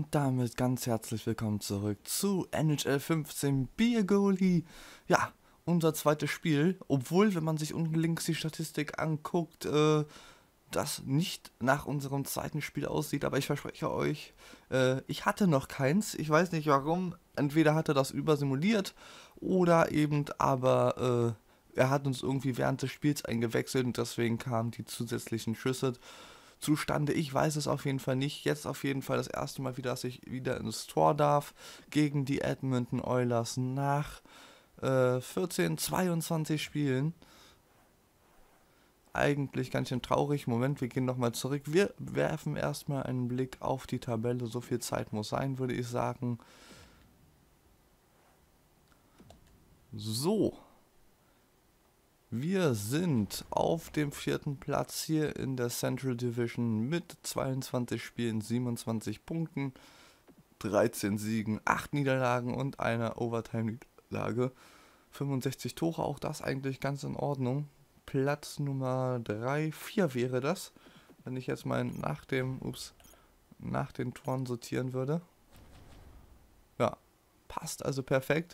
damit ganz herzlich willkommen zurück zu NHL 15 Beer Goalie. Ja, unser zweites Spiel, obwohl, wenn man sich unten links die Statistik anguckt, das nicht nach unserem zweiten Spiel aussieht, aber ich verspreche euch, ich hatte noch keins. Ich weiß nicht warum, entweder hat er das übersimuliert oder eben aber er hat uns irgendwie während des Spiels eingewechselt und deswegen kamen die zusätzlichen Schüsse zustande. Ich weiß es auf jeden Fall nicht. Jetzt auf jeden Fall das erste Mal wieder, dass ich wieder ins Tor darf gegen die Edmonton Oilers nach 22 Spielen. Eigentlich ganz schön traurig. Moment, wir gehen nochmal zurück. Wir werfen erstmal einen Blick auf die Tabelle. So viel Zeit muss sein, würde ich sagen. So. Wir sind auf dem 4. Platz hier in der Central Division mit 22 Spielen, 27 Punkten, 13 Siegen, 8 Niederlagen und einer Overtime-Niederlage. 65 Tore, auch das eigentlich ganz in Ordnung. Platz Nummer 3, 4 wäre das, wenn ich jetzt mal nach den Toren sortieren würde. Ja, passt also perfekt.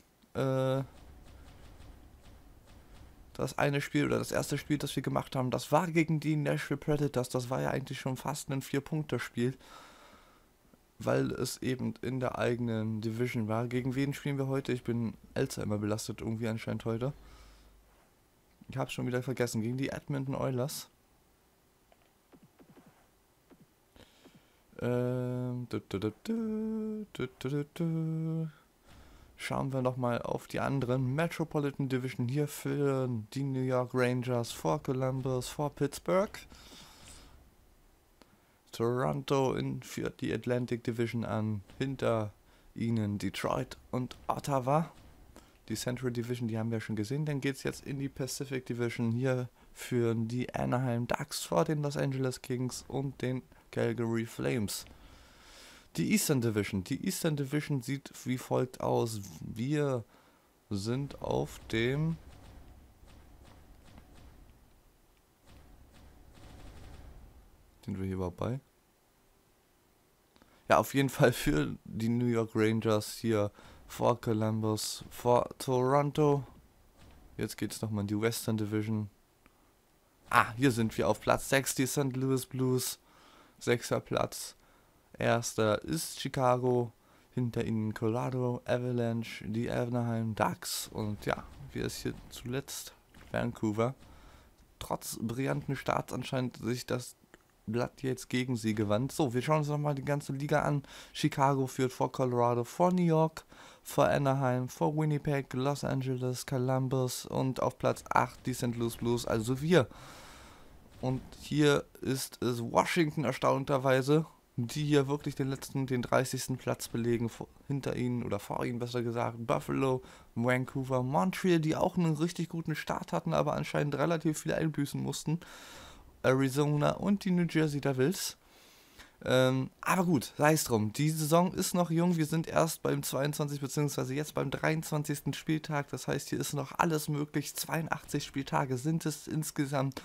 Das eine Spiel oder das erste Spiel, das wir gemacht haben, das war gegen die Nashville Predators. Das war ja eigentlich schon fast ein 4-Punkte-Spiel, weil es eben in der eigenen Division war. Gegen wen spielen wir heute? Ich bin Alzheimer belastet irgendwie anscheinend heute. Ich habe schon wieder vergessen. Gegen die Edmonton Oilers. Schauen wir nochmal auf die anderen Metropolitan Division hier für die New York Rangers, vor Columbus, vor Pittsburgh. Toronto führt die Atlantic Division an, hinter ihnen Detroit und Ottawa. Die Central Division, die haben wir schon gesehen. Dann geht es jetzt in die Pacific Division. Hier führen die Anaheim Ducks vor den Los Angeles Kings und den Calgary Flames. Die Eastern Division. Die Eastern Division sieht wie folgt aus. Wir sind auf dem... Sind wir hier überhaupt bei? Ja, auf jeden Fall für die New York Rangers hier vor Columbus, vor Toronto. Jetzt geht es nochmal in die Western Division. Hier sind wir auf Platz 6, die St. Louis Blues. 6. Platz. Erster ist Chicago, hinter ihnen Colorado Avalanche, die Anaheim Ducks und ja, wie ist hier zuletzt Vancouver. Trotz brillanten Starts anscheinend sich das Blatt jetzt gegen sie gewandt. So, wir schauen uns nochmal die ganze Liga an. Chicago führt vor Colorado, vor New York, vor Anaheim, vor Winnipeg, Los Angeles, Columbus und auf Platz 8 die St. Louis Blues, also wir. Und hier ist es Washington erstaunlicherweise, die hier wirklich den 30. Platz belegen, hinter ihnen oder vor ihnen besser gesagt, Buffalo, Vancouver, Montreal, die auch einen richtig guten Start hatten, aber anscheinend relativ viel einbüßen mussten, Arizona und die New Jersey Devils. Aber gut, sei es drum, die Saison ist noch jung, wir sind erst beim 22 bzw. jetzt beim 23. Spieltag, das heißt, hier ist noch alles möglich, 82 Spieltage sind es insgesamt,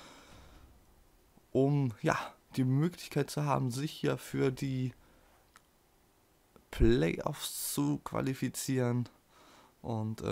um, ja, die Möglichkeit zu haben, sich hier für die Playoffs zu qualifizieren. Und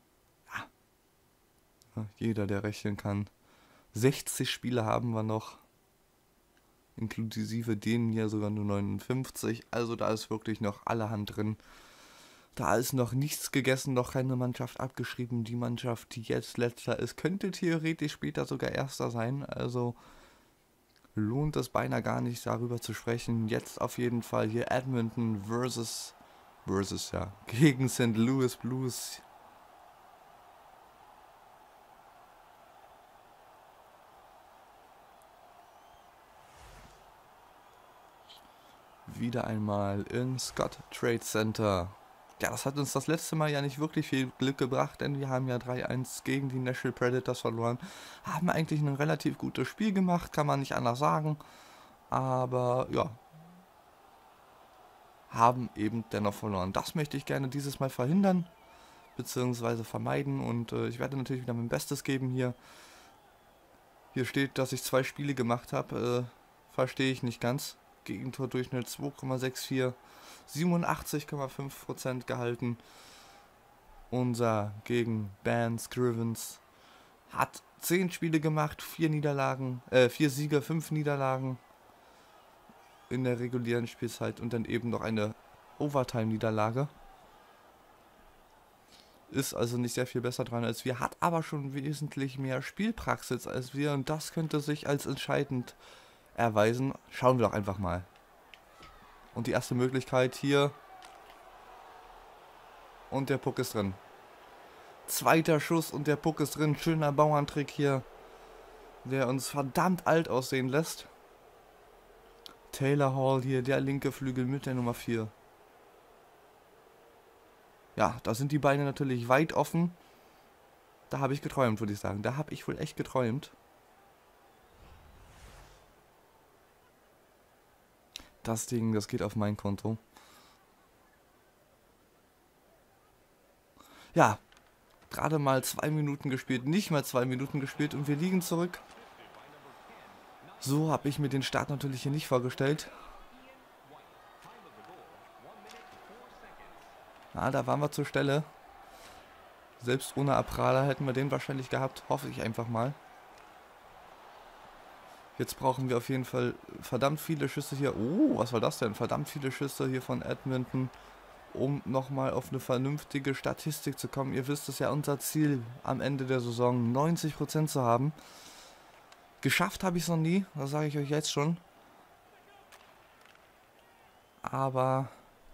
jeder, der rechnen kann. 60 Spiele haben wir noch, inklusive denen hier sogar nur 59. Also da ist wirklich noch allerhand drin. Da ist noch nichts gegessen, noch keine Mannschaft abgeschrieben. Die Mannschaft, die jetzt letzter ist, könnte theoretisch später sogar erster sein. Also lohnt es beinahe gar nicht, darüber zu sprechen. Jetzt auf jeden Fall hier Edmonton gegen St. Louis Blues. Wieder einmal im Scott Trade Center. Ja, das hat uns das letzte Mal ja nicht wirklich viel Glück gebracht, denn wir haben ja 3-1 gegen die Nashville Predators verloren. Haben eigentlich ein relativ gutes Spiel gemacht, kann man nicht anders sagen. Aber ja, haben eben dennoch verloren. Das möchte ich gerne dieses Mal verhindern, beziehungsweise vermeiden. Und ich werde natürlich wieder mein Bestes geben hier. Hier steht, dass ich 2 Spiele gemacht habe. Verstehe ich nicht ganz. Gegentordurchschnitt 2,64. 87,5% gehalten. Unser gegen Ben Scrivens hat 10 Spiele gemacht, 4 Siege, 5 Niederlagen in der regulären Spielzeit und dann eben noch eine Overtime-Niederlage. Ist also nicht sehr viel besser dran als wir, hat aber schon wesentlich mehr Spielpraxis als wir und das könnte sich als entscheidend erweisen. Schauen wir doch einfach mal. Und die erste Möglichkeit hier. Und der Puck ist drin. Zweiter Schuss und der Puck ist drin. Schöner Bauerntrick hier, der uns verdammt alt aussehen lässt. Taylor Hall hier, der linke Flügel mit der Nummer 4. Ja, da sind die Beine natürlich weit offen. Da habe ich geträumt, würde ich sagen. Da habe ich wohl echt geträumt. Das Ding, das geht auf mein Konto. Ja, gerade mal 2 Minuten gespielt. Nicht mal 2 Minuten gespielt und wir liegen zurück. So habe ich mir den Start natürlich hier nicht vorgestellt. Ja, da waren wir zur Stelle. Selbst ohne Abrada hätten wir den wahrscheinlich gehabt. Hoffe ich einfach mal. Jetzt brauchen wir auf jeden Fall verdammt viele Schüsse hier. Oh, was war das denn? Verdammt viele Schüsse hier von Edmonton, um nochmal auf eine vernünftige Statistik zu kommen. Ihr wisst, es ist ja unser Ziel, am Ende der Saison 90% zu haben. Geschafft habe ich es noch nie, das sage ich euch jetzt schon. Aber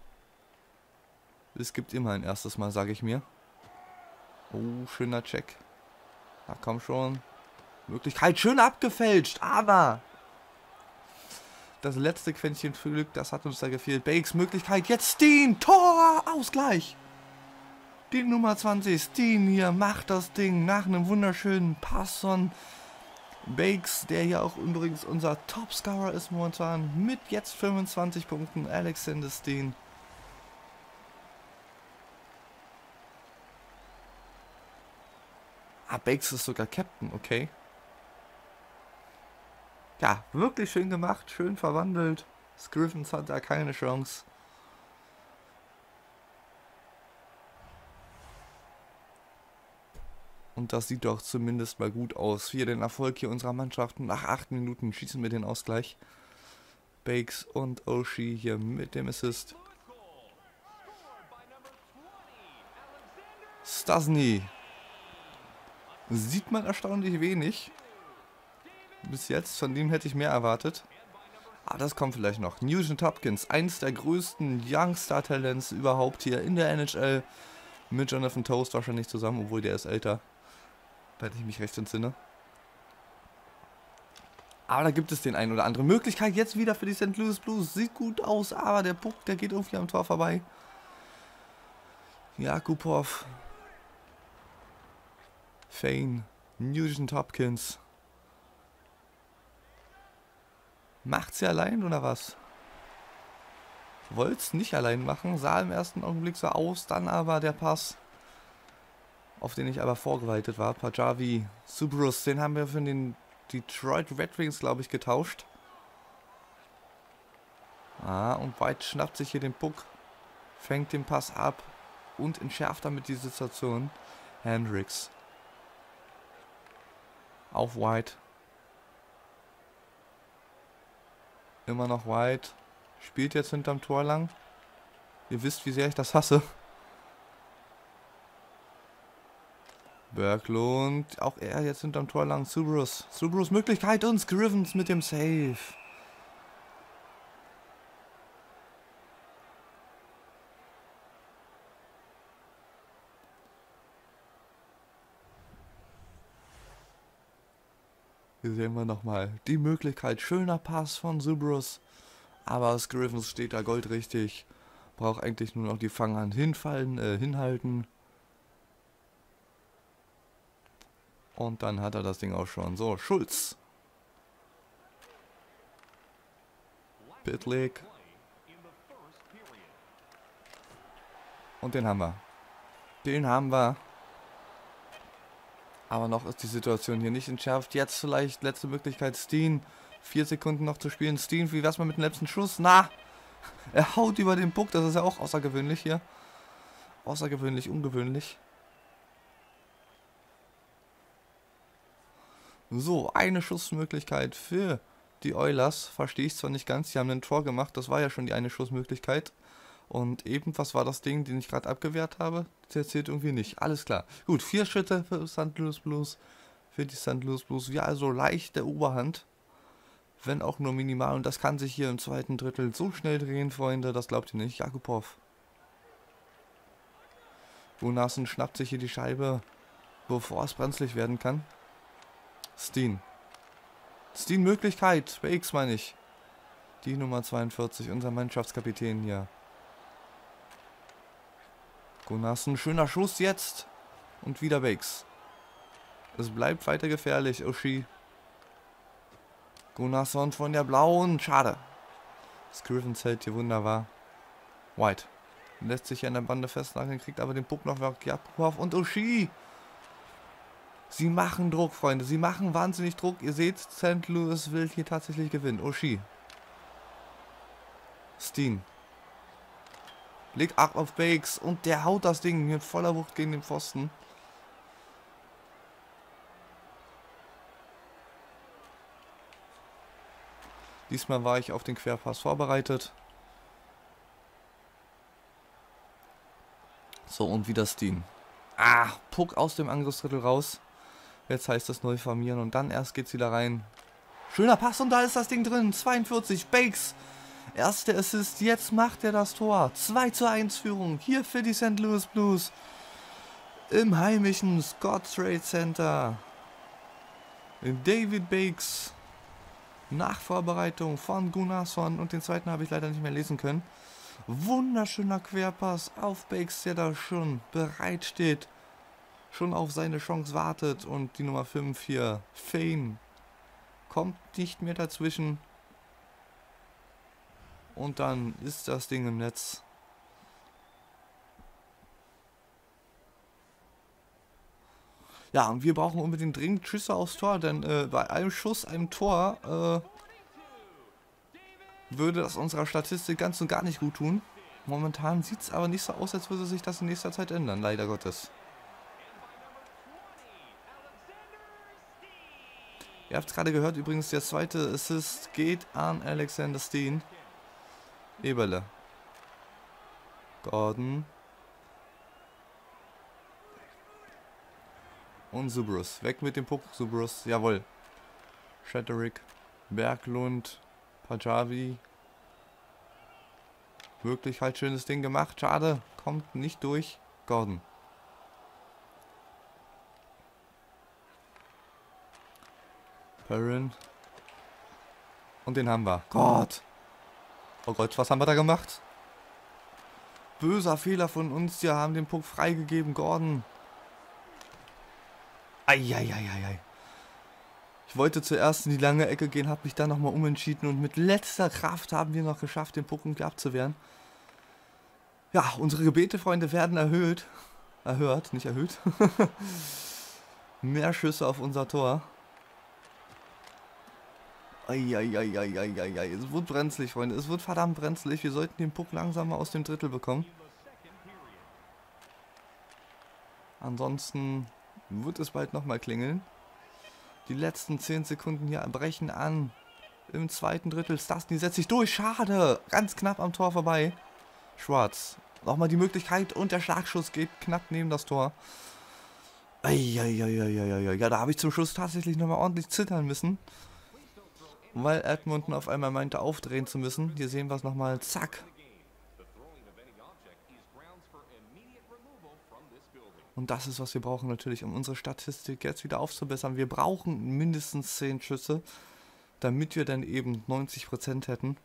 es gibt immer ein erstes Mal, sage ich mir. Oh, schöner Check. Na komm schon. Möglichkeit schön abgefälscht, aber das letzte Quäntchen für Glück, das hat uns da gefehlt. Bakes Möglichkeit, jetzt Steen, Tor, Ausgleich. Die Nummer 20, Steen hier, macht das Ding nach einem wunderschönen Pass von Bakes, der hier auch übrigens unser Topscorer ist momentan, mit jetzt 25 Punkten, Alexander Steen. Ah, Bakes ist sogar Captain, okay. Ja, wirklich schön gemacht, schön verwandelt. Scrivens hat da keine Chance. Und das sieht doch zumindest mal gut aus. Für den Erfolg hier unserer Mannschaft. Nach 8 Minuten schießen wir den Ausgleich. Bakes und Oshie hier mit dem Assist. Stastny. Sieht man erstaunlich wenig. Bis jetzt, von dem hätte ich mehr erwartet. Ah, das kommt vielleicht noch. Nugent Hopkins, eins der größten Youngstar-Talents überhaupt hier in der NHL. Mit Jonathan Toast wahrscheinlich zusammen, obwohl der ist älter. Wenn ich mich recht entsinne. Aber da gibt es den einen oder andere Möglichkeit. Jetzt wieder für die St. Louis Blues. Sieht gut aus, aber der Puck, der geht irgendwie am Tor vorbei. Jakubov. Fane. Nugent Hopkins. Macht's ja allein oder was? Wollt's nicht allein machen. Sah im ersten Augenblick so aus. Dann aber der Pass, auf den ich aber vorbereitet war. Pajavi, Subrus, den haben wir für den Detroit Red Wings, glaube ich, getauscht. Ah, und White schnappt sich hier den Puck, fängt den Pass ab und entschärft damit die Situation. Hendricks. Auf White. Immer noch White. Spielt jetzt hinterm Tor lang. Ihr wisst, wie sehr ich das hasse. Berglund. Auch er jetzt hinterm Tor lang. Subrus. Subrus Möglichkeit und Scrivens mit dem Save. Hier sehen wir nochmal die Möglichkeit. Schöner Pass von Subrus. Aber Scrivens steht da goldrichtig. Braucht eigentlich nur noch die Fanghand hinhalten. Und dann hat er das Ding auch schon. So, Schulz. Pitlick. Und den haben wir. Den haben wir. Aber noch ist die Situation hier nicht entschärft. Jetzt vielleicht letzte Möglichkeit. Steen 4 Sekunden noch zu spielen. Steen, wie wär's mal mit dem letzten Schuss? Na! Er haut über den Puck, das ist ja auch außergewöhnlich hier. Außergewöhnlich, ungewöhnlich. So, eine Schussmöglichkeit für die Oilers. Verstehe ich zwar nicht ganz, die haben ein Tor gemacht, das war ja schon die eine Schussmöglichkeit. Und eben, was war das Ding, den ich gerade abgewehrt habe? Das zählt irgendwie nicht. Alles klar. Gut, 4 Schritte für St. Louis Blues. Für die St. Louis Blues. Ja, also leicht der Oberhand. Wenn auch nur minimal. Und das kann sich hier im zweiten Drittel so schnell drehen, Freunde. Das glaubt ihr nicht. Jakubov. Gunnarsson schnappt sich hier die Scheibe, bevor es brenzlig werden kann. Steen. Steen Möglichkeit. Bei X meine ich. Die Nummer 42, unser Mannschaftskapitän hier. Gunnarsson, schöner Schuss jetzt. Und wieder Bakes. Es bleibt weiter gefährlich. Oshie. Gunnarsson von der Blauen. Schade. Scrivens hält hier wunderbar. White. Lässt sich hier an der Bande festnageln, kriegt aber den Puck noch weg. Jakubov und Oshie. Sie machen Druck, Freunde. Sie machen wahnsinnig Druck. Ihr seht, St. Louis will hier tatsächlich gewinnen. Oshie. Steen. Legt ab auf Bakes und der haut das Ding mit voller Wucht gegen den Pfosten. Diesmal war ich auf den Querpass vorbereitet. So, und wieder Steen. Ah, Puck aus dem Angriffsdrittel raus. Jetzt heißt es neu formieren und dann erst geht's wieder rein. Schöner Pass und da ist das Ding drin. 42, Bakes. Erster Assist, jetzt macht er das Tor. 2:1 Führung hier für die St. Louis Blues. Im heimischen Scottrade Center. David Bakes. Nach Vorbereitung von Gunnarsson und den zweiten habe ich leider nicht mehr lesen können. Wunderschöner Querpass auf Bakes, der da schon bereit steht. Schon auf seine Chance wartet und die Nummer 5 hier, Fane, kommt nicht mehr dazwischen. Und dann ist das Ding im Netz. Ja, und wir brauchen unbedingt dringend Schüsse aufs Tor, denn bei einem Schuss, einem Tor, würde das unserer Statistik ganz und gar nicht gut tun. Momentan sieht es aber nicht so aus, als würde sich das in nächster Zeit ändern, leider Gottes. Ihr habt es gerade gehört, übrigens der zweite Assist geht an Alexander Steen. Eberle. Gordon. Und Zubrus. Weg mit dem Puck, Zubrus. Jawohl. Shatterick. Berglund. Pajavi. Wirklich halt schönes Ding gemacht. Schade. Kommt nicht durch. Gordon. Perrin. Und den haben wir. Gott. Oh Gott, was haben wir da gemacht? Böser Fehler von uns. Wir haben den Puck freigegeben. Gordon. Eieieiei. Ich wollte zuerst in die lange Ecke gehen, habe mich dann nochmal umentschieden und mit letzter Kraft haben wir noch geschafft, den Puck irgendwie abzuwehren. Ja, unsere Gebete, Freunde, werden erhöht. Erhört, nicht erhöht. Mehr Schüsse auf unser Tor. Eieieiei. Es wird brenzlig, Freunde. Es wird verdammt brenzlig. Wir sollten den Puck langsam mal aus dem Drittel bekommen. Ansonsten wird es bald nochmal klingeln. Die letzten 10 Sekunden hier brechen an. Im zweiten Drittel. Stastny setzt sich durch. Schade. Ganz knapp am Tor vorbei. Schwarz. Nochmal die Möglichkeit und der Schlagschuss geht knapp neben das Tor. Eieieiei. Ja, da habe ich zum Schluss tatsächlich nochmal ordentlich zittern müssen. Weil Edmonton auf einmal meinte, aufdrehen zu müssen. Hier sehen wir es nochmal. Zack. Und das ist, was wir brauchen natürlich, um unsere Statistik jetzt wieder aufzubessern. Wir brauchen mindestens 10 Schüsse, damit wir dann eben 90% hätten.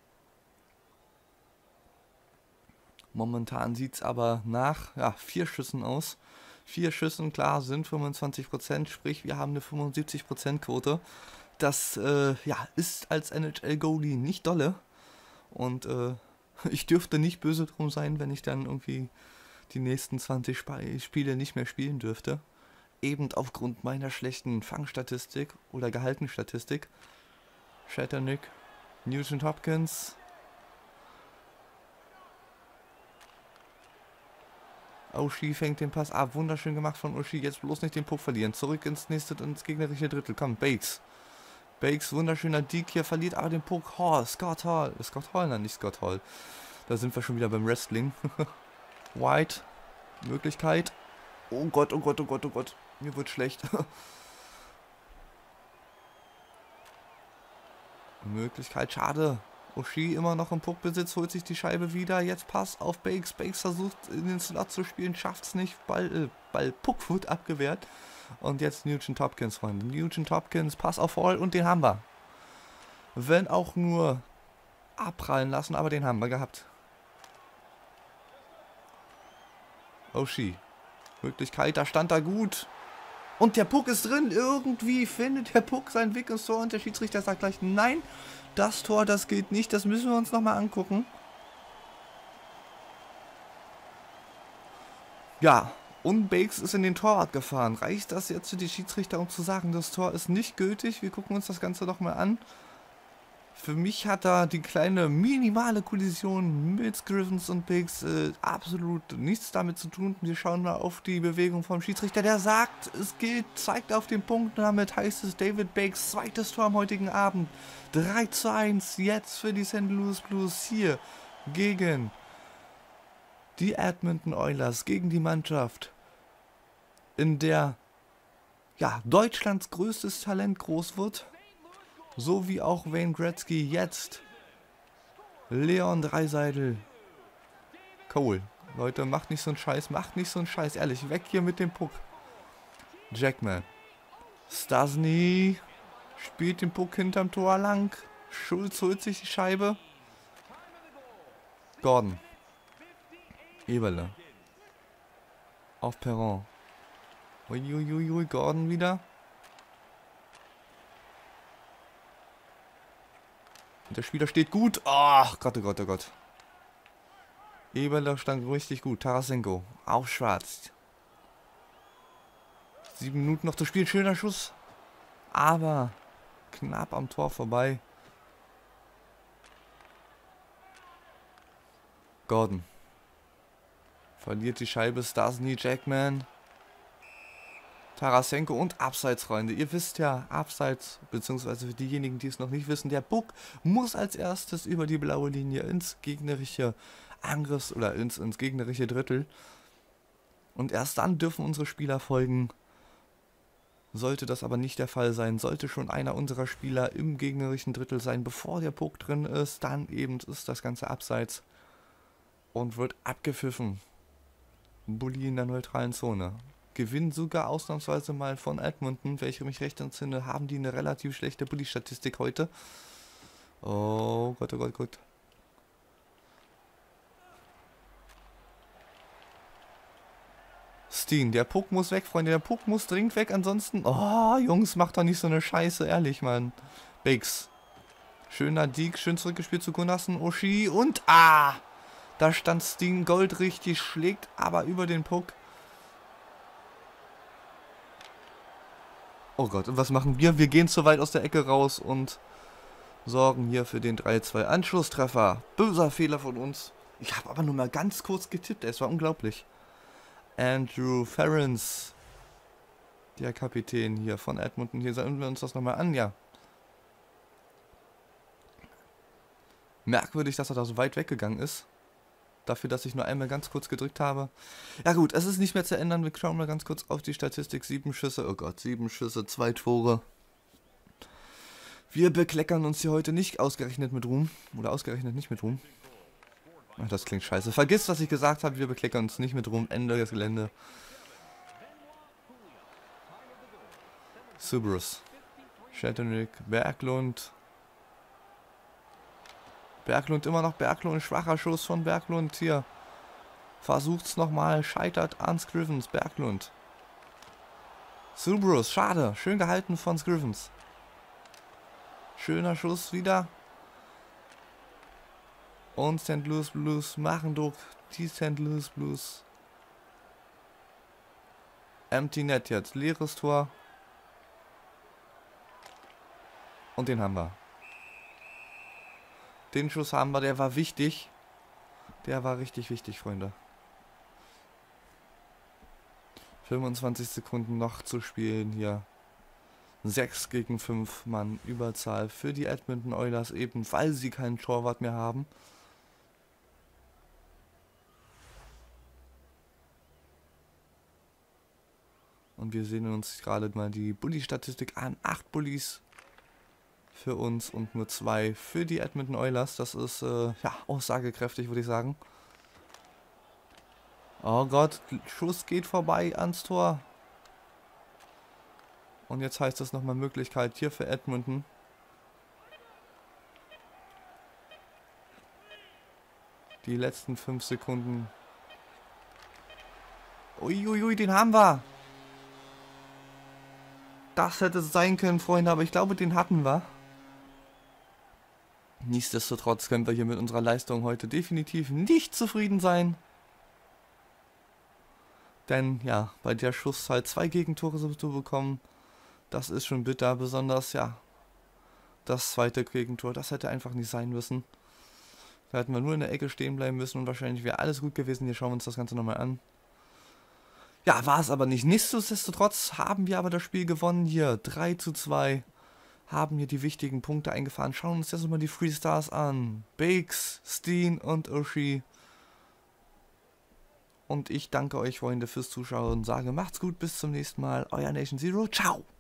Momentan sieht es aber nach 4 Schüssen aus. 4 Schüssen, klar, sind 25%, sprich wir haben eine 75% Quote. Das ist als NHL-Goalie nicht dolle. Und ich dürfte nicht böse drum sein, wenn ich dann irgendwie die nächsten 20 Spiele nicht mehr spielen dürfte. Eben aufgrund meiner schlechten Fangstatistik oder Gehaltenstatistik. Shatternick. Nugent Hopkins. Oshie fängt den Pass ab. Wunderschön gemacht von Oshie. Jetzt bloß nicht den Puck verlieren. Zurück ins gegnerische Drittel. Komm, Bakes. Bakes, wunderschöner Deke hier, verliert aber den Puck. Oh, Scott Hall. Scott Hall? Nein, nicht Scott Hall. Da sind wir schon wieder beim Wrestling. White. Möglichkeit. Oh Gott, oh Gott, oh Gott, oh Gott. Mir wird schlecht. Möglichkeit, schade. Oshie immer noch im Puckbesitz, holt sich die Scheibe wieder. Jetzt Pass auf Bakes. Bakes versucht in den Slot zu spielen, schafft's nicht. Ball Puck wird abgewehrt. Und jetzt Nugent Hopkins, Freunde. Nugent Hopkins, Pass auf Hall und den haben wir. Wenn auch nur abprallen lassen, aber den haben wir gehabt. Oshie. Möglichkeit, da stand er gut. Und der Puck ist drin. Irgendwie findet der Puck seinen Weg ins Tor und der Schiedsrichter sagt gleich, nein, das Tor, das geht nicht. Das müssen wir uns nochmal angucken. Ja, und Bakes ist in den Torwart gefahren. Reicht das jetzt für die Schiedsrichter, um zu sagen, das Tor ist nicht gültig? Wir gucken uns das Ganze nochmal an. Für mich hat da die kleine minimale Kollision mit Scrivens und Bakes absolut nichts damit zu tun. Wir schauen mal auf die Bewegung vom Schiedsrichter, der sagt, es gilt, zeigt auf den Punkt. Damit heißt es David Bakes zweites Tor am heutigen Abend. 3:1 jetzt für die St. Louis Blues hier gegen die Edmonton Oilers, gegen die Mannschaft, in der ja, Deutschlands größtes Talent groß wird. So wie auch Wayne Gretzky jetzt. Leon Draisaitl. Cole. Leute, macht nicht so einen Scheiß. Macht nicht so einen Scheiß. Ehrlich, weg hier mit dem Puck. Jackman. Stastny. Spielt den Puck hinterm Tor lang. Schulz holt sich die Scheibe. Gordon. Eberle. Auf Perron. Uiuiui, Gordon wieder. Der Spieler steht gut. Ach Gott, oh Gott, oh Gott. Eberle stand richtig gut. Tarasenko. Auch schwarz. 7 Minuten noch zu spielen. Schöner Schuss. Aber knapp am Tor vorbei. Gordon. Verliert die Scheibe. Stastny, Jackman. Tarasenko und Abseits, Freunde. Ihr wisst ja, Abseits, beziehungsweise für diejenigen, die es noch nicht wissen, der Puck muss als erstes über die blaue Linie ins gegnerische Angriffs- oder ins gegnerische Drittel. Und erst dann dürfen unsere Spieler folgen. Sollte das aber nicht der Fall sein, sollte schon einer unserer Spieler im gegnerischen Drittel sein, bevor der Puck drin ist, dann eben ist das Ganze Abseits und wird abgepfiffen. Bulli in der neutralen Zone. Gewinn sogar ausnahmsweise mal von Edmonton. Wenn ich mich recht entsinne, haben die eine relativ schlechte Bulli-Statistik heute. Oh Gott, oh Gott, Gott. Steen, der Puck muss weg, Freunde. Der Puck muss dringend weg. Ansonsten, oh, Jungs, macht doch nicht so eine Scheiße, ehrlich, Mann. Bakes. Schöner Deke, schön zurückgespielt zu Gunnarsson, Oshie und, da stand Steen goldrichtig, schlägt aber über den Puck. Oh Gott, und was machen wir? Wir gehen zu weit aus der Ecke raus und sorgen hier für den 3:2 Anschlusstreffer. Böser Fehler von uns. Ich habe aber nur mal ganz kurz getippt, es war unglaublich. Andrew Ference, der Kapitän hier von Edmonton. Hier sehen wir uns das nochmal an, ja. Merkwürdig, dass er da so weit weggegangen ist. Dafür, dass ich nur einmal ganz kurz gedrückt habe. Ja gut, es ist nicht mehr zu ändern. Wir schauen mal ganz kurz auf die Statistik. 7 Schüsse, oh Gott, 7 Schüsse, 2 Tore. Wir bekleckern uns hier heute nicht ausgerechnet mit Ruhm. Oder ausgerechnet nicht mit Ruhm. Ach, das klingt scheiße. Vergiss, was ich gesagt habe. Wir bekleckern uns nicht mit Ruhm. Ende des Gelände. Subrus. Shatternick, Berglund. Berglund immer noch Berglund. Schwacher Schuss von Berglund hier. Versucht's nochmal. Scheitert an Scrivens. Berglund. Subrus. Schade. Schön gehalten von Scrivens. Schöner Schuss wieder. Und St. Louis Blues machen durch die St. Louis Blues. Empty Net jetzt. Leeres Tor. Und den haben wir. Den Schuss haben wir, der war wichtig. Der war richtig wichtig, Freunde. 25 Sekunden noch zu spielen hier. 6 gegen 5 Mann Überzahl für die Edmonton Oilers, eben weil sie keinen Torwart mehr haben. Und wir sehen uns gerade mal die Bully-Statistik an. 8 Bullies für uns und nur 2 für die Edmonton Oilers. Das ist ja aussagekräftig, würde ich sagen. Oh Gott, Schuss geht vorbei ans Tor. Und jetzt heißt das nochmal Möglichkeit hier für Edmonton. Die letzten 5 Sekunden. Uiuiui, den haben wir. Das hätte es sein können, Freunde, aber ich glaube, den hatten wir. Nichtsdestotrotz können wir hier mit unserer Leistung heute definitiv nicht zufrieden sein. Denn ja, bei der Schusszeit 2 Gegentore zu bekommen, das ist schon bitter. Besonders, ja, das zweite Gegentor, das hätte einfach nicht sein müssen. Da hätten wir nur in der Ecke stehen bleiben müssen und wahrscheinlich wäre alles gut gewesen. Hier schauen wir uns das Ganze nochmal an. Ja, war es aber nicht. Nichtsdestotrotz haben wir aber das Spiel gewonnen hier. 3:2. Haben hier die wichtigen Punkte eingefahren. Schauen wir uns jetzt mal die Free Stars an. Bakes, Steen und Oshie. Und ich danke euch, Freunde, fürs Zuschauen und sage, macht's gut, bis zum nächsten Mal. Euer Nation Zero. Ciao.